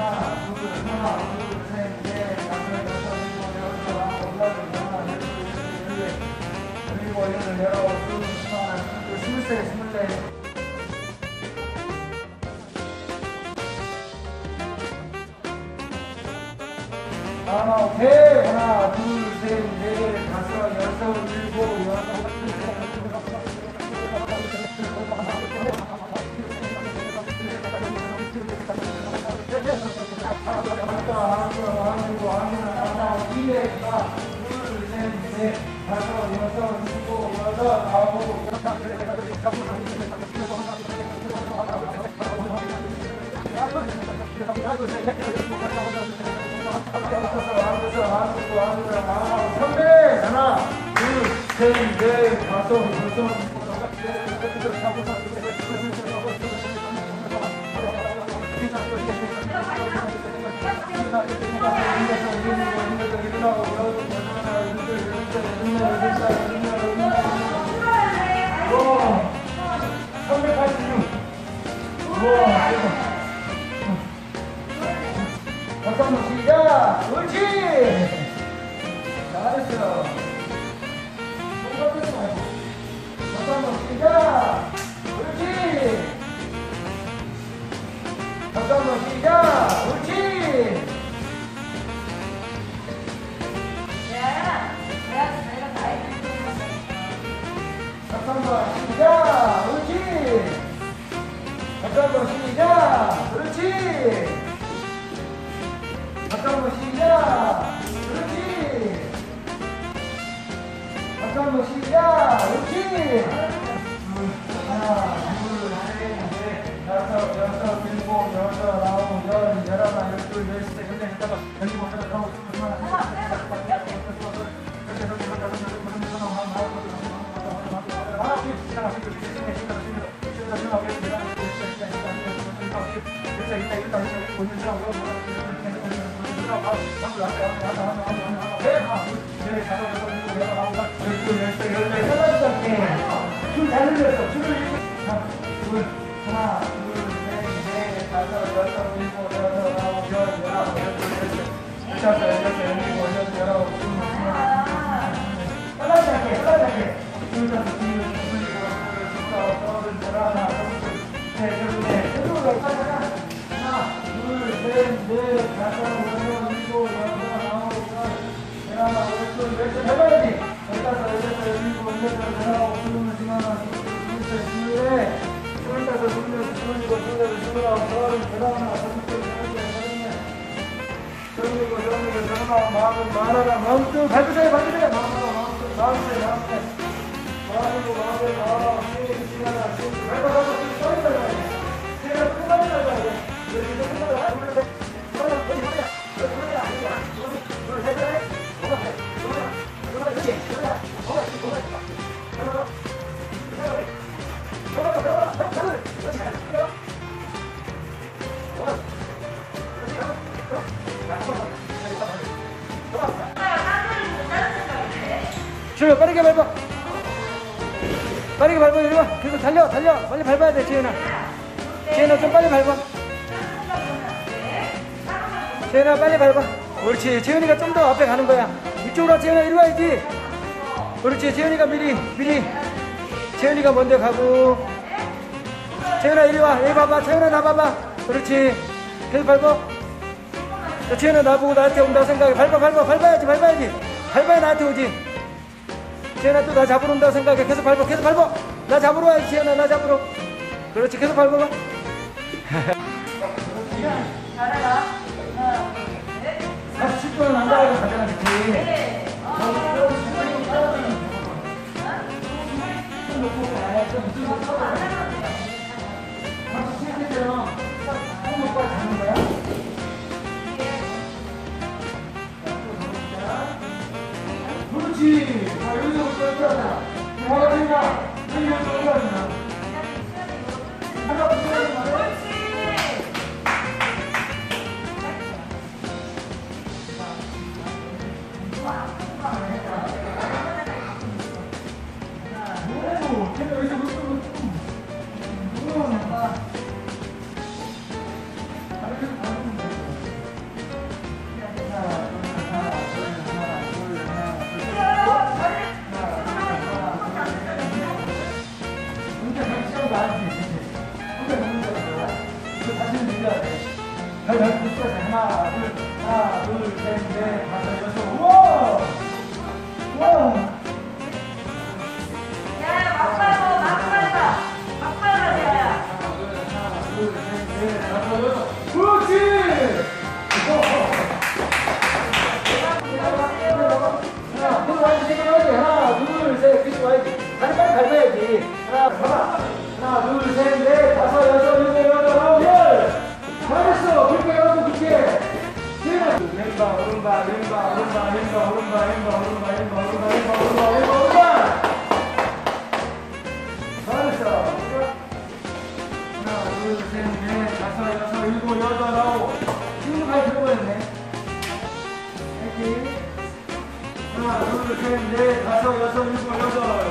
오케이. 하나, 둘, 셋, 넷, 다섯, 여섯, 일곱, 여덟. 선배 하나, 둘, 셋, 넷, 다섯, 여섯. 잠깐만 시작. 옳지. 잘했어. 잠깐만 시작. 옳지. 잠깐만 시작. 옳지. 잠깐만 시작. 옳지. 잠깐만 시작. 그렇지. 잠깐만 시작. 그렇지. 잠깐만 시작. 그렇지. 하나, 둘, 셋, 넷, 다섯, 여섯, 일곱, 여덟, 아홉, 열, 열하나, 열둘, 열셋, 열넷, 열다섯, 열일곱, 열여덟, 아홉, 잘 늘렸어. 줄을 하나, 둘, 셋, 넷, 다섯, 여섯, 일곱, 여덟, 아홉, 열, 열하나, 열둘, 열셋, 열다섯, 열여섯, 열일곱, 여덟, 열아홉, 빨라지게, 빨라지게. 둘, 다섯, 둘, 여섯, 일곱, 여덟, 열하나, 셋, 넷, 일곱, 하나, 둘, 셋, 넷, 다섯, 여섯, 일곱, 여덟, 아홉, 열, 열하나, 열둘, 열셋, 해봐야지. 열다섯, 열여섯, 열일곱, 여덟, 열아홉, 스물하나, 스물둘, 스물넷, 스물다섯, 스물여섯, 스물일곱, 스물여덟, 스물아홉, 서른, 서른하나, 서른둘, 서른셋, 서른넷, 서른일곱, 서른여덟, 서른아홉, 마흔, 마흔하나, 마흔둘, 밟으세요, 밟으세요. 마흔하나, 마흔둘, 마흔셋, 마흔넷, 마흔일곱, 마흔여덟, 마흔아홉, 스물일곱, 스물하나, 스물둘, 밟아, 밟아, 빨리 밟아야 돼. 제가 끝까지 밟아야 돼. 여기 끝까지 밟아야 돼. 주여 빠르게 밟아. 빠르게 밟아. 이리 와. 계속 달려. 빨리 밟아야 돼. 지현아 좀 빨리 밟아. 지현아 빨리 밟아. 옳지. 지현이가 좀 더 앞에 가는 거야. 이쪽으로 와. 지현아 이리 와야지. 그렇지. 지현이가 미리 지현이가 먼저 가고. 지현아 이리 와. 여기 봐봐. 지현아 나 봐봐. 그렇지. 계속 밟아. 지현아 나보고 나한테 온다고 생각해. 밟아야지. 밟아야 나한테 오지. 지현아 또 나 잡으러 온다고 생각해. 계속 밟아. 나 잡으러 와야지. 지현아 나 잡으러. 그렇지. 계속 밟아봐. 잘해라. 하나, 둘, 셋. 10분은 안 가고 가잖아. 그치? 네. 그렇지. 자, 여기서부터 여기까지. 화가지나, 여기서부터 여기까지나. 하나, 둘, 셋, 넷, 다섯, 여섯. 우와! 우와! 야, 막 밟아, 막 밟아. 막 밟아, 대야야. 하나, 둘, 셋, 넷, 다섯, 여섯. 그렇지! 하나, 계속 와야지, 계속 와야지. 하나, 둘, 셋, 계속 와야지. 다리 빨리 밟아야지. 하나, 둘, 셋, 넷, 다섯, 여섯, 일곱, 여덟, 아홉, 열. 잘했어. 그렇게 해가지고 그렇게. 왼발, 오른발, 왼발, 오른발, 왼발, 오른발, 왼발, 오른발, 왼발, 오른발, 왼발, 오른발, 왼발, 오른발. 잘했어. 하나, 둘, 셋, 넷, 다섯, 여섯, 일곱, 여덟, 아홉. 지금까지 들어버렸네. 파이팅. 하나, 둘, 셋, 넷, 다섯, 여섯, 일곱, 여덟.